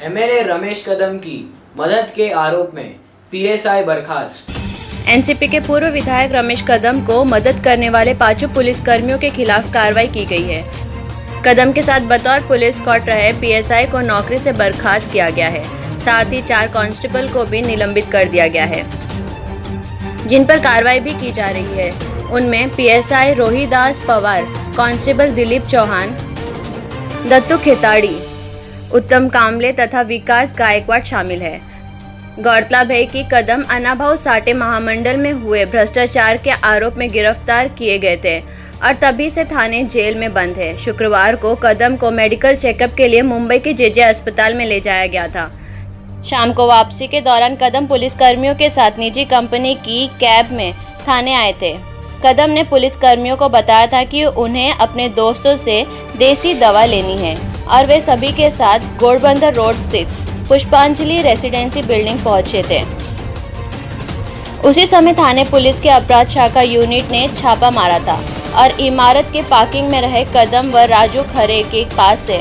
MLA Ramesh Kadam की मदद के आरोप में पीएसआई बर्खास्त। एनसीपी के पूर्व विधायक रमेश कदम को मदद करने वाले 5 पुलिस कर्मियों के खिलाफ कार्रवाई की गई है। कदम के साथ बतौर पुलिस स्कॉट रहे पीएसआई को नौकरी से बर्खास्त किया गया है। साथ ही 4 कांस्टेबल को भी निलंबित कर दिया गया है, जिन पर कार्रवाई भी की जा रही है। उनमें पीएसआई रोहिदास पवार, कांस्टेबल दिलीप चौहान, दत्तू खेताड़ी, उत्तम कामले तथा विकास गायकवाड़ शामिल है। गौरतलब है कि कदम अनाभाव साटे महामंडल में हुए भ्रष्टाचार के आरोप में गिरफ्तार किए गए थे और तभी से थाने जेल में बंद है। शुक्रवार को कदम को मेडिकल चेकअप के लिए मुंबई के जेजे अस्पताल में ले जाया गया था। शाम को वापसी के दौरान कदम पुलिस कर्मियों के साथ निजी कंपनी की कैब में थाने आए थे। कदम ने पुलिस कर्मियों को बताया था कि उन्हें अपने दोस्तों से देसी दवा लेनी है और वे सभी के साथ घोड़बंदर रोड स्थित पुष्पांजलि रेसिडेंसी बिल्डिंग पहुंचे थे। उसी समय थाने पुलिस के अपराध शाखा यूनिट ने छापा मारा था और इमारत के पार्किंग में रहे कदम व राजू खरे के पास से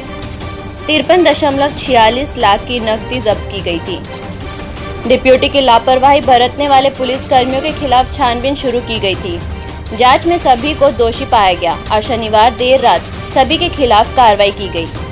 53.46 लाख की नकदी जब्त की गई थी। डिप्यूटी की लापरवाही बरतने वाले पुलिस कर्मियों के खिलाफ छानबीन शुरू की गई थी। जांच में सभी को दोषी पाया गया और शनिवार देर रात सभी के खिलाफ कार्रवाई की गई।